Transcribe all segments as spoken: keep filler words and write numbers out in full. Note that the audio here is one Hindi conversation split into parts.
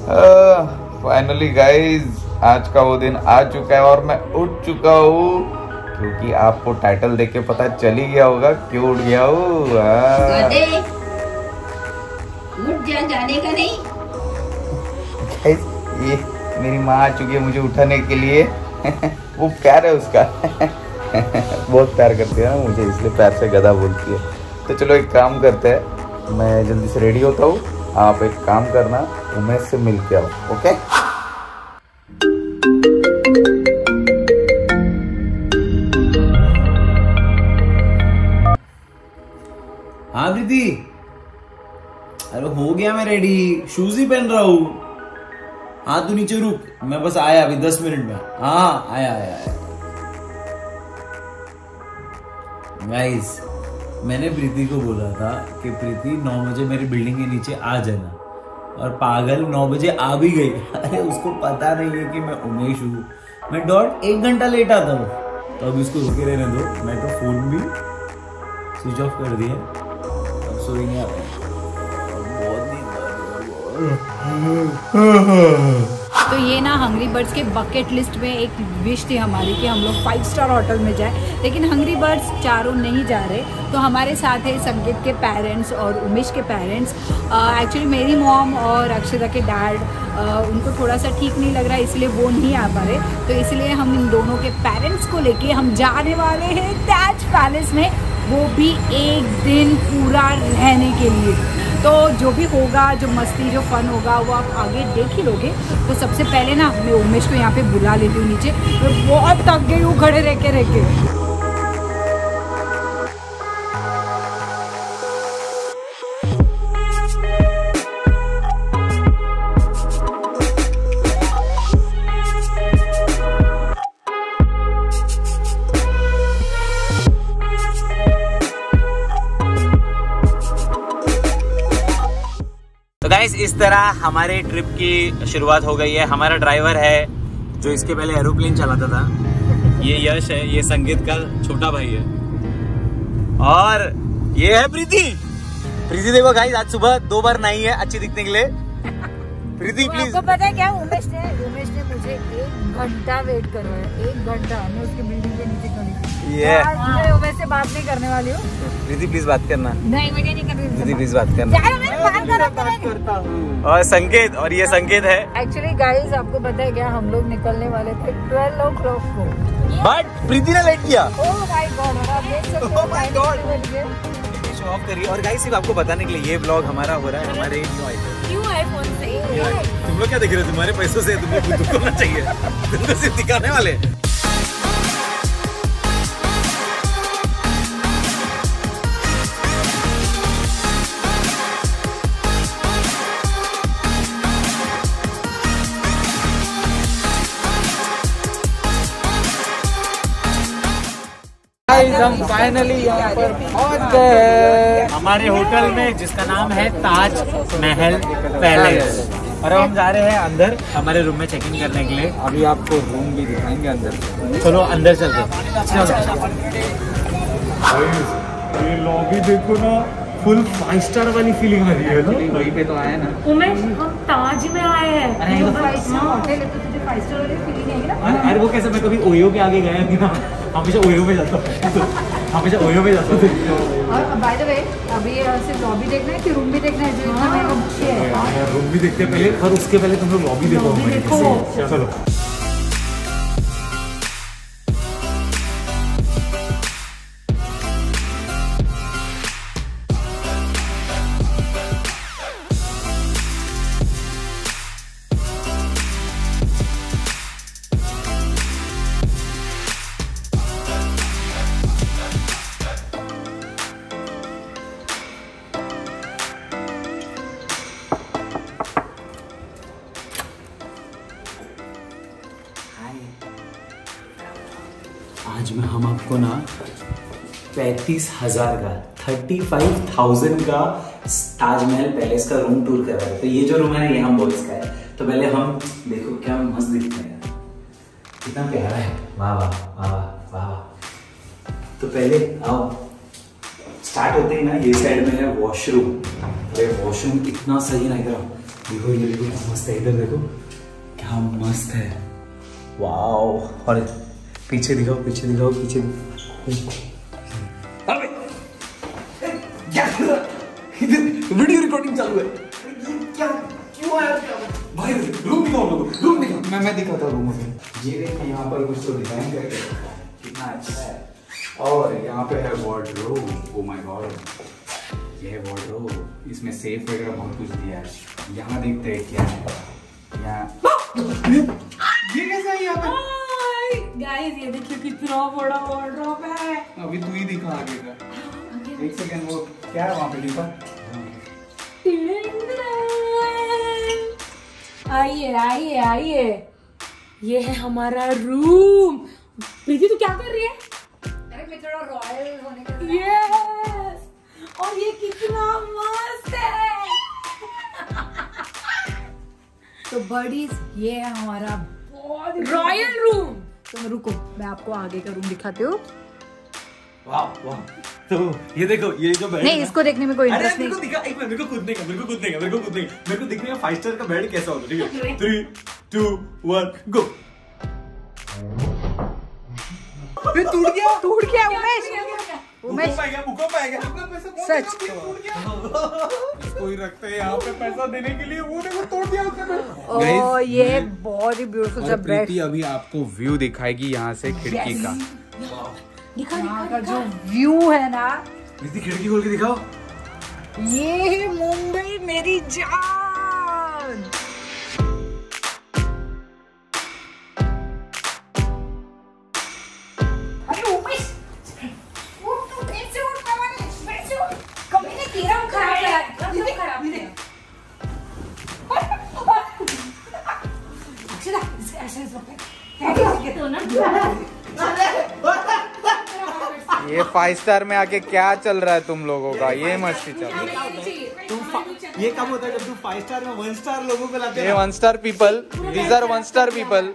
फाइनली गाइज आज का वो दिन आ चुका है और मैं उठ चुका हूँ, क्योंकि आपको टाइटल देख के पता चल ही गया होगा क्यों उठ गया हूँ। उठ जा, जाने का नहीं। गाइज ये मेरी माँ आ चुकी है मुझे उठाने के लिए। वो प्यार है उसका। बहुत प्यार करती है ना मुझे, इसलिए प्यार से गधा बोलती है। तो चलो एक काम करते हैं, मैं जल्दी से रेडी होता हूँ, आप एक काम करना, उमेश से मिल के आओ। ओके? हाँ दीदी, अरे हो गया मैं रेडी, शूज ही पहन रहा हूँ। हाँ तू नीचे रुक, मैं बस आया अभी दस मिनट में। हाँ आया आया आया। गाइस मैंने प्रीति को बोला था कि प्रीति नौ बजे मेरी बिल्डिंग के नीचे आ जाना, और पागल नौ बजे आ भी गई। अरे उसको पता नहीं है कि मैं उमेश हूँ। मैं डॉट एक घंटा लेट आता हूँ, तो अभी उसको रुके रहने दो। मैं तो फोन भी स्विच ऑफ कर दिया, अब सोई नहीं आ रहा। बहुत नींद आ रही। तो ये ना हंग्री बर्ड्स के बकेट लिस्ट में एक विश थी हमारी कि हम लोग फाइव स्टार होटल में जाए, लेकिन हंग्री बर्ड्स चारों नहीं जा रहे। तो हमारे साथ है संकेत के पेरेंट्स और उमेश के पेरेंट्स। एक्चुअली मेरी मॉम और अक्षता के डैड, उनको थोड़ा सा ठीक नहीं लग रहा है, इसलिए वो नहीं आ पा रहे। तो इसलिए हम इन दोनों के पेरेंट्स को लेके हम जाने वाले हैं ताज पैलेस में, वो भी एक दिन पूरा रहने के लिए। तो जो भी होगा, जो मस्ती, जो फन होगा, वो आप आगे देख ही लोगे। तो सबसे पहले ना मैं उमेश को यहाँ पे बुला लेती हूँ नीचे। मैं बहुत थक गई हूँ खड़े रह के रह के। गाइस इस तरह हमारे ट्रिप की शुरुआत हो गई है। हमारा ड्राइवर है जो इसके पहले एरोप्लेन चलाता था, ये यश है, ये संगीत का छोटा भाई है, और ये है प्रीति। प्रीति देखो गाइस आज सुबह दो बार नहाई है अच्छी दिखने के लिए। प्रीति प्लीज। आपको पता है क्या, उमेश ने उमेश ने मुझे एक घंटा वेट करवाया, एक घंटा। मैं उसकी बिल्डिंग के नीचे खड़ी थी। ये मैं उमेश से बात नहीं करने वाली हूँ। प्रीति प्लीज बात करना। नहीं मुझे नहीं करनी। प्रीति प्लीज बात करना। बात करता हूँ। और संकेत, और ये संकेत है। एक्चुअली गाइस आपको पता है क्या, हम लोग निकलने वाले थे ट्वेल्व ओ क्लॉक को, बट प्रीति ने लेट किया। ओह माय गॉड, आप देख सकते हो माय गॉड। शो ऑफ करिए। और गाइस सिर्फ आपको बताने के लिए ये ब्लॉग हमारा हो रहा है हमारे न्यू आईफोन। क्यों आईफोन से? तुम लोग क्या देख रहे हो? तुम्हारे पैसों से तुमको खुद को होना चाहिए। तुम तो सिर्फ दिखाने वाले। हम फाइनली यहाँ पर पहुँच गए हमारे होटल में, जिसका नाम है ताज महल पैलेस। और अब हम जा रहे हैं अंदर हमारे रूम में चेक इन करने के लिए। अभी आपको रूम भी दिखाएंगे अंदर। चलो अंदर चलते। ये लॉबी देखो ना, फुल फाइव स्टार वाली फीलिंग आ रही है ना। वहीं पे तो आए ना उमेश, हम ताज में आए हैं। अरे ये तो फाइव स्टार होटल है, तो तुझे फाइव स्टार वाली फीलिंग आएगी ना। अरे वो कैसे, मैं कभी ओयो के आगे गया नहीं ना, हमेशा ओयो में जाता हूँ। हमेशा ओयो में जाता हूँ। और बाय द वे अभी सिर्फ लॉबी देखना है कि रूम भी देखना है? जो इतना महंगा बुक है। रूम भी देखते हैं पहले, पर उसके पहले तुम लोग लॉबी देखो। चलो आज में हम आपको ना पैंतीस हजार का थर्टी फाइव थाउजेंड का ताजमहल पैलेस का रूम टूर करा है। तो ये जो रूम है ना, ये हम बॉयज का है। तो पहले हम देखो क्या मस्त दिखता है, कितना प्यारा है। वाह वाह वाह वाह वाह। तो पहले आओ, स्टार्ट होते ही ना ये साइड में है वॉशरूम। अरे वॉशरूम इतना सही ना, इधर देखो ये देखो क्या मस्त है, इधर देखो क्या मस्त है, वाओ। और पीछे दिखाओ, पीछे दिखाओ, पीछे अबे क्या कर रहा है? इधर वीडियो रिकॉर्डिंग चालू है, क्या क्यों आया भाई? रूम दिखाओ, रूम दिखाओ। मैं मैं दिखाता हूँ रूम में। ये देखिए यहाँ पर कुछ तो डिजाइन करके कितना अच्छा है। और यहाँ पे है वार्डरोब, ओ माय गॉड, ये है वार्डरोब, इसमें सेफ वगैरह बहुत कुछ दिया है। यहाँ देखते हैं क्या है यहाँ। ये कैसा है यहाँ पे? गाइस ये देखिए कितना बड़ा वार्डरोब है। अभी तू ही दिखा आगे का। एक सेकंड, वो क्या है वहाँ पे लिखा? आइए आइए आइए, ये है हमारा रूम। प्रीति तू क्या कर रही है? अरे मैं थोड़ा रॉयल होने का। यस, और ये कितना मस्त है। तो बडीज ये है हमारा बहुत रॉयल रूम। तो रुको मैं आपको आगे का रूम दिखाती हूँ। वाह वाह, तो ये देखो ये जो बेड नहीं, इसको देखने में कोई इंटरेस्ट नहीं। मेरे को दिखा, एक मिनट, मेरे को कूदने का, मेरे को कूदने का, मेरे को कूदने का, मेरे को दिखने का फाइव स्टार का बेड कैसा होता है। ठीक है, थ्री टू वन गो। ये टूट गया, टूट गया उमेश। उमेश भूकंप आ गया, भूकंप आ गया। सच कोई रखते हैं यहाँ पे पैसा देने के लिए, वो देखो तोड़ दिया उसने। ओ ये बहुत ही ब्यूटीफुल सा बेड। प्रीति अभी आपको व्यू दिखाएगी यहाँ से खिड़की का। दिखा दिखा का जो व्यू है ना, प्रीति खिड़की खोल के दिखाओ। ये है मुंबई मेरी जान। अरे उमेश, उठ तू, बेड से उठ, मैंने बेड से उठ। कभी नहीं तेरा खराब है, ये खराब है। अक्षरा ऐसे ऐसे तो ना। ये फाइव स्टार में आके क्या चल रहा है तुम लोगों का? ये मस्ती चल रही है। ये कब होता है जब तुम फाइव स्टार में वन स्टार लोगों को लाते ये one star people, these are one star people.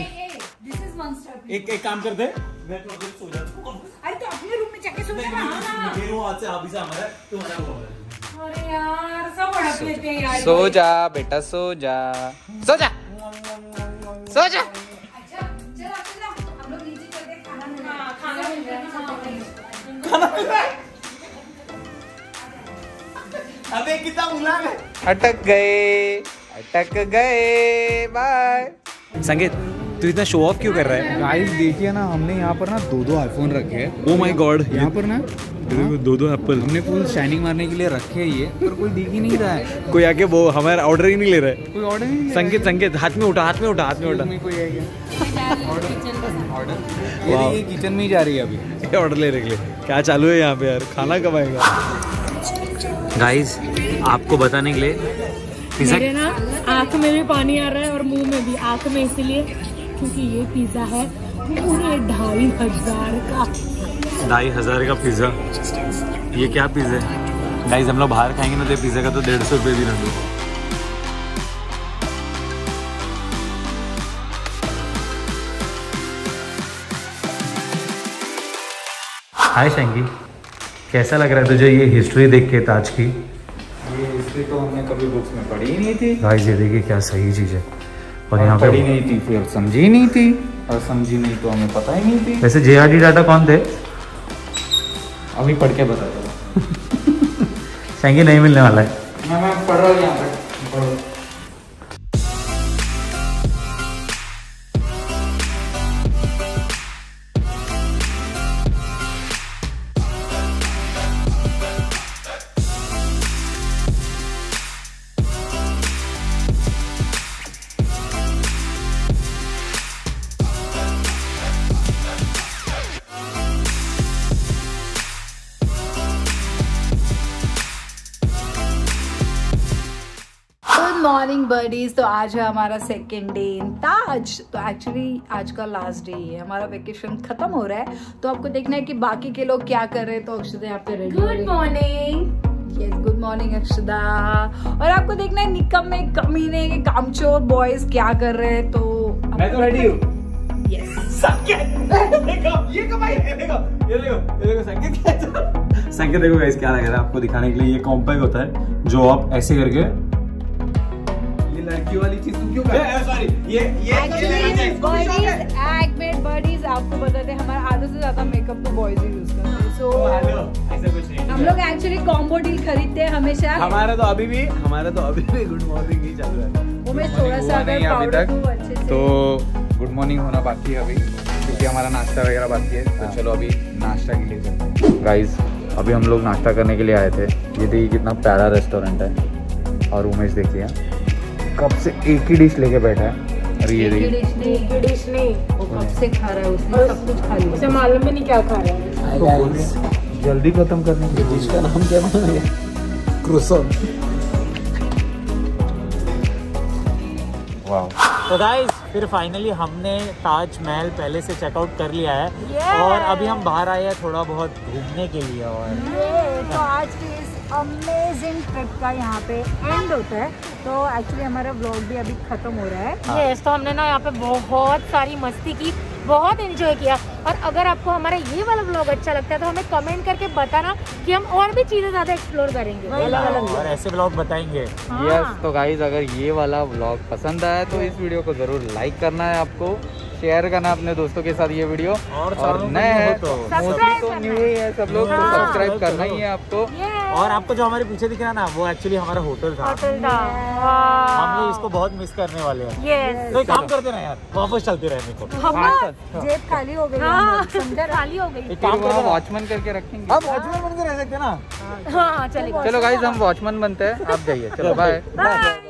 एक एक काम करते, अरे तो अपने रूम में जाके सो जा ना। मेरे वहाँ से अभी से हमारा तुम्हारा वो। अरे यार सब अड़क लेते हैं यार। सो जा बेटा, सो जा, सो जा, सो जा। अच्छा चल अक्षरा, हम लोग नीचे चलते हैं, खाना मिल रहा है। खाना मिल रहा है, खाना मिल रहा है। अबे कितना बुला है। अटक गए, अटक गए, बाय। संगीत तू इतना शो ऑफ क्यों कर रहा है? गाइस देखिए ना, हमने यहाँ पर ना दो दो आईफोन रखे हैं। ओ माय गॉड, यहाँ पर ना दो दो एप्पल हमने फुल शाइनिंग मारने के लिए रखे हैं ये, पर कोई दिख ही नहीं रहा है। कोई आके वो हमारा ऑर्डर ही नहीं ले रहा है। कोई ऑर्डर नहीं ले रहा है। संकेत संकेत हाथ में उठा, हाथ में उठा, हाथ में उठा। कोई है क्या? ऑर्डर ये देखिए किचन में ही जा रही है अभी ऑर्डर ले रहे क्या चालू है यहाँ पे यार? खाना कब आएगा? गाइस आपको बताने के लिए मेरे ना आंख में भी पानी आ रहा है और मुंह में भी। आंख में इसलिए क्योंकि ये पिज्जा है पूरे ढाई हजार का। ढाई हजार का पिज्जा, ये क्या पिज्जा है? गाइस हम लोग बाहर खाएंगे ना तो पिज्जा का तो डेढ़ सौ रुपये भी ना दो। हाय शंकी, कैसा लग रहा है तुझे ये हिस्ट्री देख के ताज की? ये हिस्ट्री तो हमने कभी बुक्स में पढ़ी ही नहीं थी। गाइस ये देखिए क्या सही चीज़ है। और और यहाँ पे पढ़ी नहीं थी फिर समझी नहीं थी, और समझी नहीं तो हमें पता ही नहीं थी। वैसे जे आर डी डाटा कौन थे? अभी पढ़ के बताता हूँ। शंकी नहीं मिलने वाला है। मैं मैं पढ़ रहा हूँ यहाँ पर, पढ़ो। Morning buddies. तो आज है हमारा सेकेंड डे इन ताज। तो एक्चुअली आज का लास्ट डे है, हमारा वेकेशन खत्म हो रहा है। तो आपको देखना है कि बाकी के लोग क्या कर रहे हैं। तो अक्षदा यहाँ पे ready. Good morning. Yes good morning Akshada. और आपको देखना है निकम में कमीने के कामचोर बॉयज क्या कर रहे हैं। तो मैं तो रेडी हूँ। यस देखो ये कमाई है, देखो ये देखो ये देखो संकेत क्या संकेत देखो गाइस क्या लग रहा है आपको दिखाने के लिए। ये कॉम्पैक्ट होता है जो आप ऐसे करके ये वाली चीज तू क्यों कर? सॉरी ये ये एग मेड बॉडीज आपको बताते हैं हमारा आधे से ज्यादा मेकअप तो बॉयज ही यूज करते हैं। सो ऐसा कुछ नहीं, हम लोग एक्चुअली कॉम्बो डील खरीदते हैं हमेशा। हमारा तो अभी भी हमारा तो अभी भी गुड मॉर्निंग ही चल रहा है। वो मैं थोड़ा सा अगर पाउडर को अच्छे से तो गुड मॉर्निंग होना बाकी है अभी, क्योंकि हमारा नाश्ता वगैरह बाकी है। तो चलो अभी नाश्ता के लिए चलते हैं। गाइस अभी हम लोग नाश्ता करने के लिए आए थे। ये देखिए कितना प्यारा रेस्टोरेंट है। और उमेश देखिए कब से एक ही डिश लेके बैठा है। और ये देखिए डिश नहीं डिश नहीं वो कब से खा रहा है, उसने सब कुछ खा लिया, उसे मालूम भी नहीं क्या खा रहा है। जल्दी खत्म करने के डिश का नाम क्या है? क्रोसॉन। वाह। तो गाइस फिर फाइनली हमने ताजमहल पहले से चेकआउट कर लिया है Yeah! और अभी हम बाहर आए हैं थोड़ा बहुत घूमने के लिए। और ये तो आज की इस अमेजिंग ट्रिप का यहाँ पे एंड होता है। तो एक्चुअली हमारा व्लॉग भी अभी खत्म हो रहा है। यस, तो हमने ना यहाँ पे बहुत सारी मस्ती की, बहुत एंजॉय किया। और अगर आपको हमारा ये वाला व्लॉग अच्छा लगता है तो हमें कमेंट करके बताना कि हम और भी चीजें ज्यादा एक्सप्लोर करेंगे, अलग अलग और ऐसे व्लॉग बताएंगे। यस तो गाइज अगर ये वाला व्लॉग पसंद आया तो इस वीडियो को जरूर लाइक करना है, आपको शेयर करना है अपने दोस्तों के साथ ये वीडियो। और और नए हैं तो मोस्टली तो न्यू ही है सब लोग, तो हाँ, सब्सक्राइब सब्सक्राइब करना करो। ही है आपको। और आपको जो हमारे पीछे दिख रहा है ना वो एक्चुअली हमारा होटल था। होटल था। हम लोग इसको बहुत मिस करने वाले हैं। यस, तो एक काम करते ना यार, वापस चलते रहने को। हम जेब खाली हो गई हाँ, समझा, खाली हो गई। एक काम करते ना, वॉचमैन करके रखेंगे। हम वॉचमैन बन के रह सकते हैं ना। हाँ चलेगा। चलो गाइज हम वॉचमैन बनते हैं, आप जाइए। चलो बाय। बाय।